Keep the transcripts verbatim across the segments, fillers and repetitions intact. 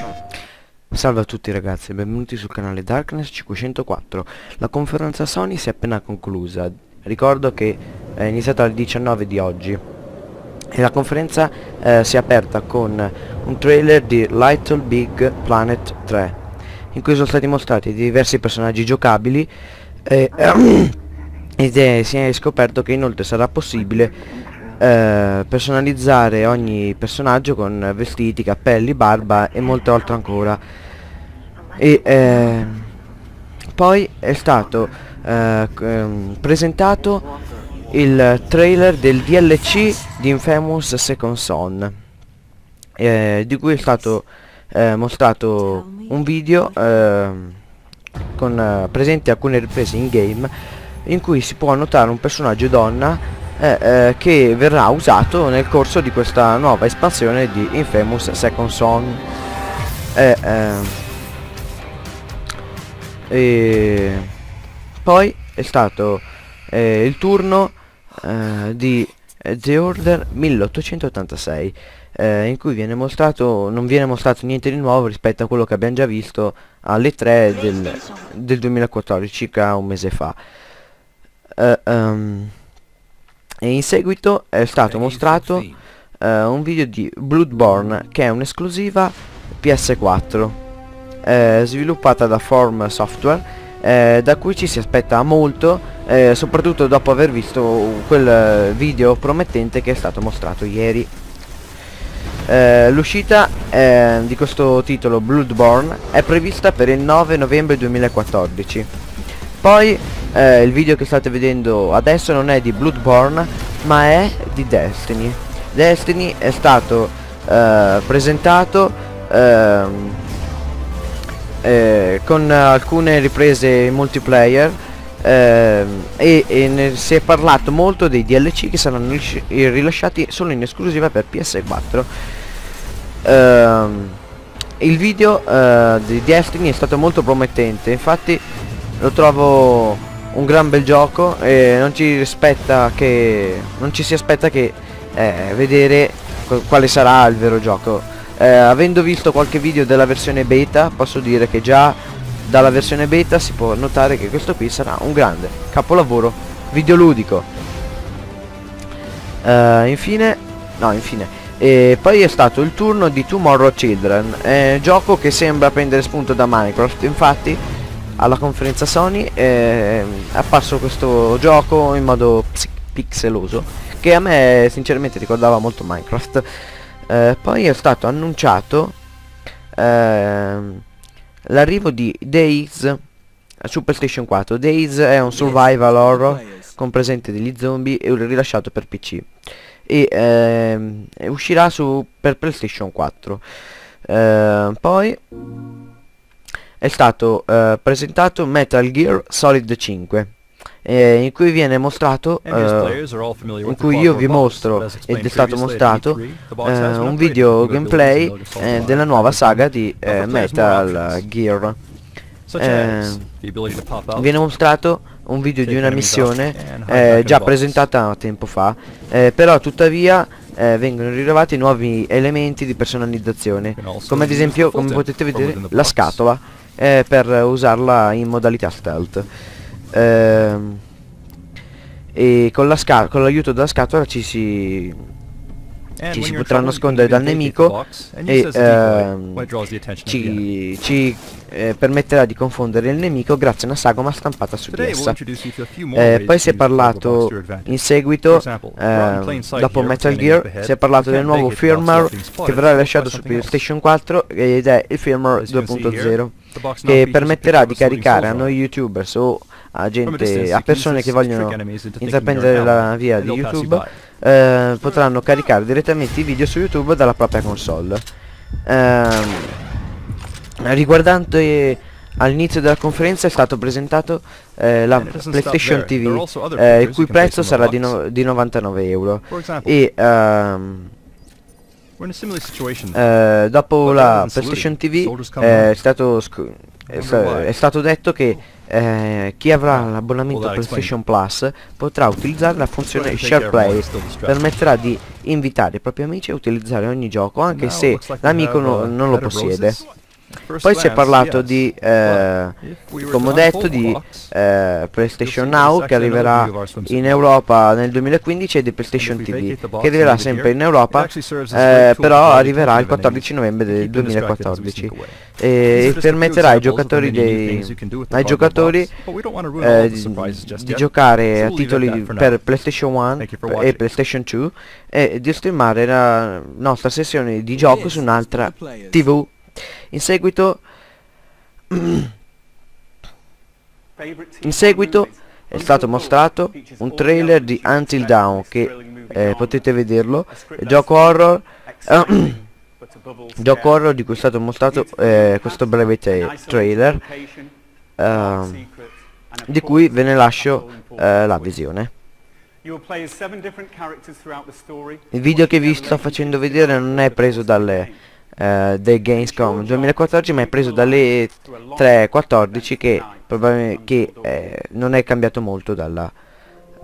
Salve a tutti ragazzi e benvenuti sul canale Darkness cinquecentoquattro. La conferenza Sony si è appena conclusa. Ricordo che è iniziata alle diciannove di oggi e la conferenza eh, si è aperta con un trailer di Little Big Planet tre in cui sono stati mostrati diversi personaggi giocabili e, ed è, si è scoperto che inoltre sarà possibile eh, personalizzare ogni personaggio con vestiti, cappelli, barba e molto altro ancora. E eh, poi è stato eh, ehm, presentato il trailer del D L C di Infamous Second Son, eh, di cui è stato eh, mostrato un video eh, con eh, presenti alcune riprese in game in cui si può notare un personaggio donna eh, eh, che verrà usato nel corso di questa nuova espansione di Infamous Second Son. eh, eh, e poi è stato eh, il turno eh, di eh, The Order milleottocentottantasei, eh, in cui viene mostrato non viene mostrato niente di nuovo rispetto a quello che abbiamo già visto alle tre del, del duemilaquattordici, circa un mese fa. eh, um, e in seguito è stato mostrato eh, un video di Bloodborne, che è un'esclusiva P S quattro eh, sviluppata da Form Software, eh, da cui ci si aspetta molto, eh, soprattutto dopo aver visto quel video promettente che è stato mostrato ieri. Eh, l'uscita eh, di questo titolo Bloodborne è prevista per il nove novembre duemilaquattordici. Poi eh, il video che state vedendo adesso non è di Bloodborne, ma è di Destiny. Destiny è stato eh, presentato ehm, eh, con alcune riprese multiplayer eh, e, e ne si è parlato molto dei D L C che saranno rilasciati solo in esclusiva per P S quattro. eh, il video eh, di Destiny è stato molto promettente, infatti lo trovo un gran bel gioco e non ci aspetta che non ci si aspetta che eh, vedere quale sarà il vero gioco. Eh, avendo visto qualche video della versione beta, posso dire che già dalla versione beta si può notare che questo qui sarà un grande capolavoro videoludico. Eh, infine, no, infine, e poi è stato il turno di Tomorrow Children, eh, gioco che sembra prendere spunto da Minecraft. Infatti alla conferenza Sony eh, è apparso questo gioco in modo pixeloso che a me sinceramente ricordava molto Minecraft. Eh, poi è stato annunciato ehm, l'arrivo di Days su PlayStation quattro. Days è un survival horror con presente degli zombie e rilasciato per P C e ehm, uscirà su per PlayStation quattro. Eh, poi è stato eh, presentato Metal Gear Solid cinque, eh, in cui viene mostrato, eh, in cui io vi mostro ed è stato mostrato eh, un video gameplay eh, della nuova saga di eh, Metal Gear. Eh, viene mostrato un video di una missione eh, già presentata tempo fa, eh, però tuttavia eh, vengono rilevati nuovi elementi di personalizzazione, come ad esempio, come potete vedere, la scatola eh, per usarla in modalità stealth. Ehm, e con la sca con l'aiuto della scatola ci si ci si potrà nascondere dal nemico e ehm, ci, ci eh, permetterà di confondere il nemico grazie a una sagoma stampata su di essa. Eh, poi si è parlato in seguito, eh, dopo Metal Gear, si è parlato del nuovo firmware che verrà rilasciato su PlayStation quattro ed è il firmware due punto zero, che permetterà di caricare a noi youtubers o a gente, a persone che vogliono intraprendere la via di YouTube, eh, potranno caricare direttamente i video su YouTube dalla propria console. Eh, riguardante all'inizio della conferenza è stato presentato eh, la PlayStation T V, eh, il cui prezzo sarà di, no di novantanove euro e ehm, eh, dopo la PlayStation T V eh, è stato è, è stato detto che eh, chi avrà l'abbonamento PlayStation Plus potrà utilizzare la funzione Share Play. Permetterà di invitare i propri amici a utilizzare ogni gioco anche se l'amico no, non lo possiede. Poi si è parlato di, eh, come ho detto, di eh, PlayStation Now, che arriverà in Europa nel duemilaquindici, e di PlayStation T V, che arriverà sempre in Europa, eh, però arriverà il quattordici novembre del duemilaquattordici, e permetterà ai giocatori, dei, ai giocatori eh, di, di giocare a titoli per PlayStation uno e PlayStation due e di streamare la nostra sessione di gioco su un'altra T V. In seguito in seguito è stato mostrato un trailer di Until Dawn, che eh, potete vederlo, gioco horror eh, gioco horror di cui è stato mostrato eh, questo breve trailer, eh, di cui ve ne lascio eh, la visione. Il video che vi sto facendo vedere non è preso dalle Uh, dei Gamescom duemilaquattordici, ma è preso dalle tre quattordici, che probabilmente che, eh, non è cambiato molto dalla uh,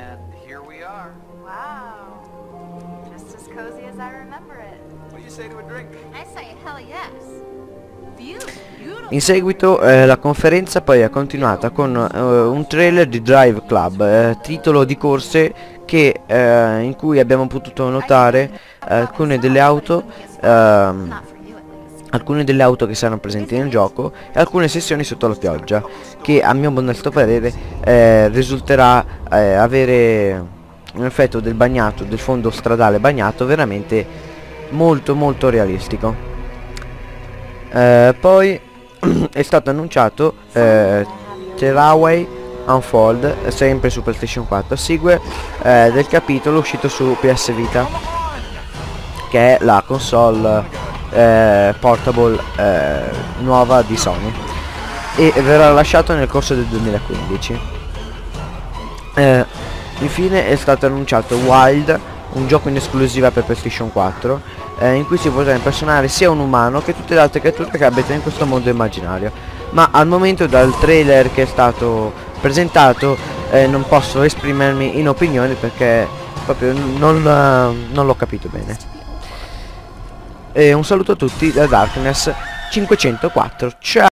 in seguito eh, la conferenza poi è continuata con uh, un trailer di Drive Club, eh, titolo di corse che, eh, in cui abbiamo potuto notare eh, alcune delle auto ehm, alcune delle auto che saranno presenti nel gioco e alcune sessioni sotto la pioggia, che a mio modesto parere eh, risulterà eh, avere un effetto del bagnato, del fondo stradale bagnato, veramente molto molto realistico. Eh, poi è stato annunciato eh, Terraway Unfold, sempre su PlayStation quattro, segue eh, del capitolo uscito su P S Vita, che è la console eh, portable eh, nuova di Sony, e verrà lasciato nel corso del duemilaquindici. Eh, infine è stato annunciato Wild, un gioco in esclusiva per PlayStation quattro, eh, in cui si potrà impersonare sia un umano che tutte le altre creature che abitano in questo mondo immaginario. Ma al momento, dal trailer che è stato presentato, eh, non posso esprimermi in opinione perché proprio non, uh, non l'ho capito bene. E un saluto a tutti da Darkness cinquecentoquattro, ciao!